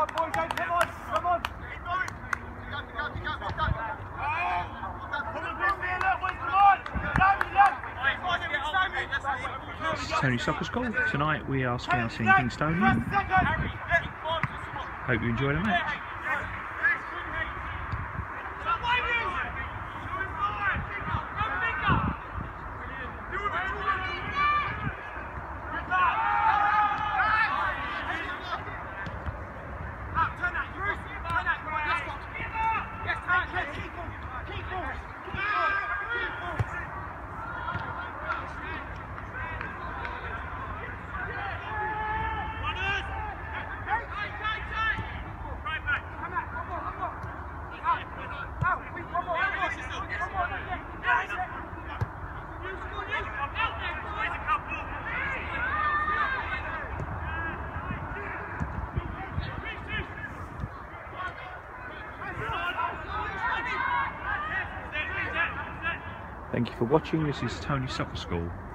This is Tony Soccer School. Tonight we are scouting Kingstonian. Hope you enjoy the match. Thank you for watching. This is Tony Soccer School.